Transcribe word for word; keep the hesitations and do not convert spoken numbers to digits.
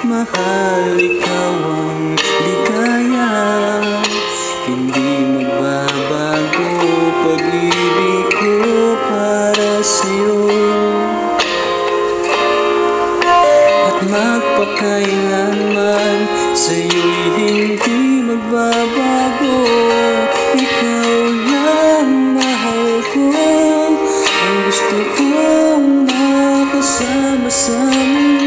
Mahal, ikaw ang ligaya. Hindi magbabago pag-ibig ko para sa'yo. At magpakailanman sa'yo'y hindi magbabago. Ikaw lang mahal ko, ang gusto kong makasama sa mundo.